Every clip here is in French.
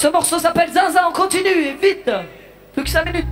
Ce morceau s'appelle Zinzin, on continue, et vite. Plus que 5 minutes.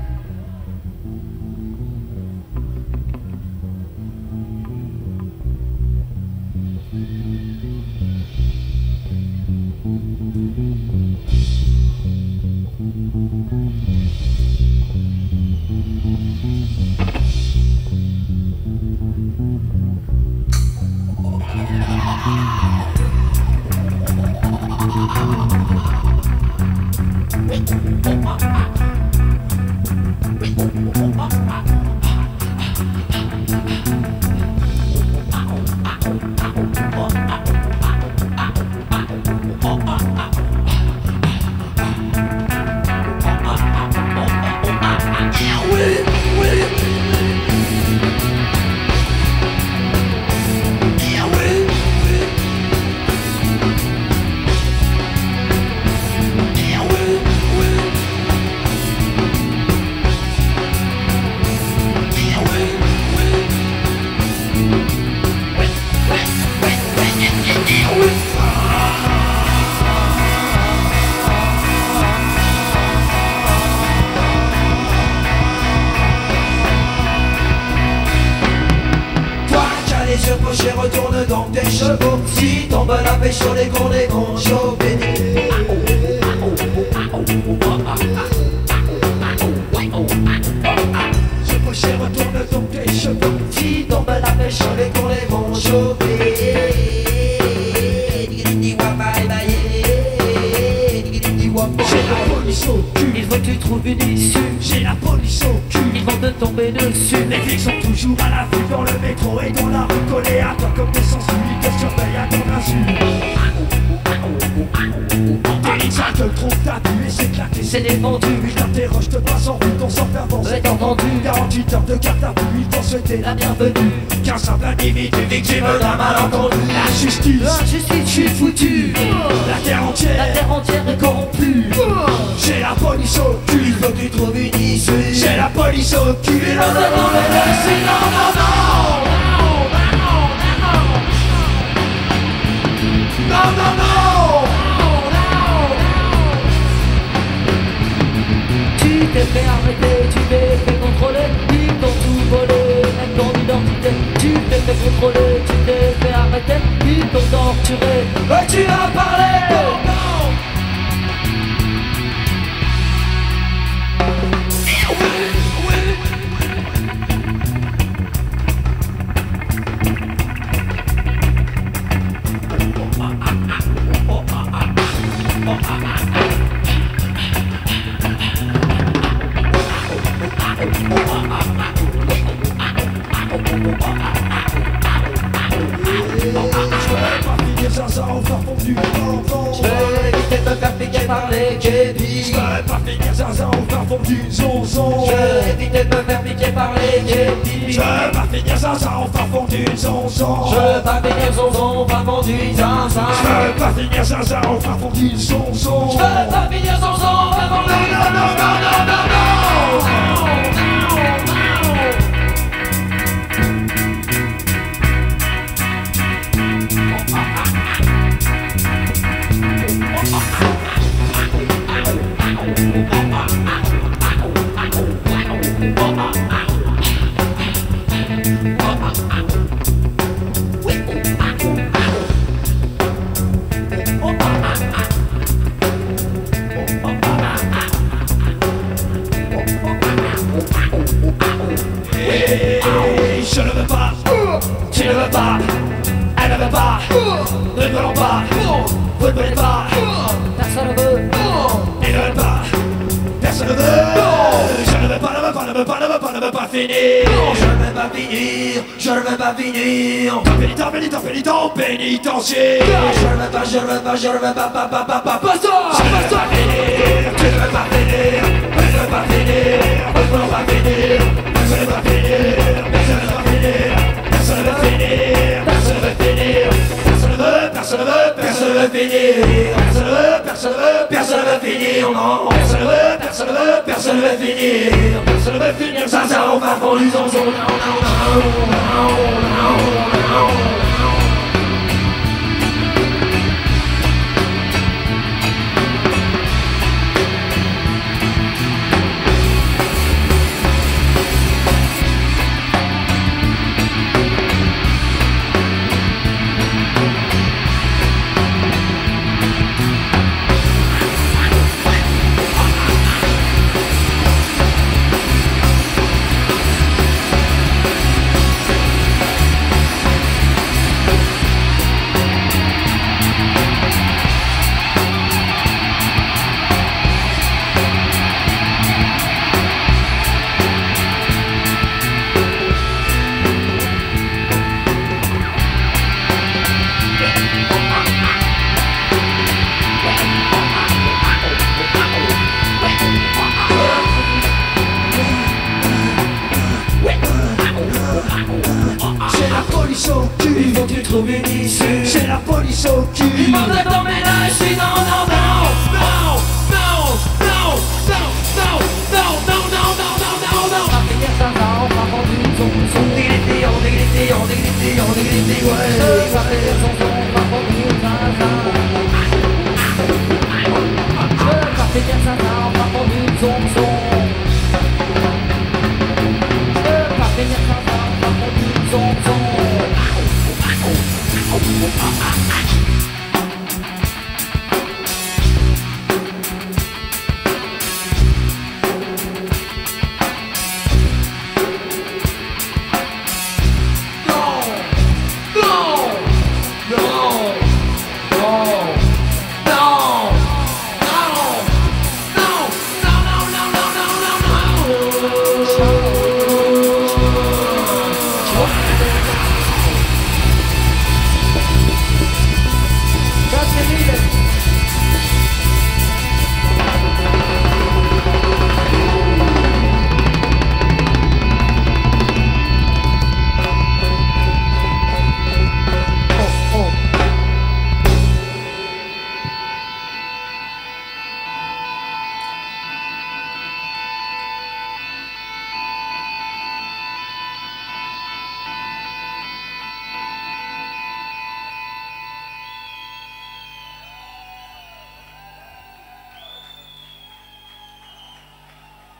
Retourne donc tes chevaux. Si tombe la pêche sur les gros chauffés. Ce cocher retourne donc tes chevaux. Si tombe la pêche sur les gros chauffés. J'ai la police au cul. Il faut que tu trouves une issue. J'ai la police au cul. Ils vont te tomber dessus. Les flics sont toujours à la vue dans le métro et dans la rue, collés à toi comme des sensus. Ils te surveillent à ton insu. T'es ça te trompe, t'as pu et c'est claqué, C'est défendu. Ils t'interrogent, te passent en route, on s'en fait avancer. Ouais, t'as entendu. 48 heures de garde à vue, ils t'ont souhaité La bienvenue. qu'un simple individu victime d'un malentendu. La justice, Je suis foutu. la terre La entière terre entière est corrompue. J'ai la police au cul. Il faut que tu trouves une issue. J'ai la police au cul. Et l'on te demande de non, non, non. Non, non, non. Tu t'es fait arrêter, tu t'es fait contrôler. Ils t'ont tout volé, même ton identité. Tu t'es fait contrôler, tu t'es fait arrêter. Ils t'ont torturé. Et tu as parlé. Je vais éviter de me faire piquer par les képis. Je veux pas finir zinzin au fin fond du zonzon. Je vais éviter de me faire piquer par les képis. Je veux pas finir zinzin au fin fond du zonzon. Je veux pas finir zonzon, pas vendu zinzin. Je veux pas finir zinzin au fin fond du zonzon. Je veux pas finir zonzon, pas vendu Je ne veux pas, tu ne veux pas, elle ne veut pas, ne voulons pas, vous ne voulez pas, Personne ne veut. ils ne veulent pas, personne ne veut. Je ne veux pas, ne veux pas, ne veux pas, ne veux pas, ne veux pas finir. Je ne veux pas finir, je ne veux pas finir. Pénitent, pénitent, pénitent, pénitencier. Je ne veux pas, je ne veux pas, je ne veux pas, passe-toi. Je ne veux pas finir, tu ne veux pas finir, elle ne veut pas finir, nous ne voulons pas finir, je ne veux pas finir, personne ne va finir, personne ne veut finir, personne ne veut finir, personne ne veut, personne ne veut, personne ne veut finir, personne ne veut, personne ne veut, personne ne veut finir, non, personne ne veut, personne ne veut, personne ne veut finir, personne ne veut finir, ça on va pour lui dans son péniche au cul. Il m'emmène dans mes lâches, je suis non, non, non, non, non, non, non, non, non, non, non, non, non, non, non. Ma prière, ça va, on va prendre une son. Dégrité, on dégrité, on dégrité, on dégrité, ouais. Ma prière, son, on va prendre une son. Ma prière, ça va, on va prendre une son.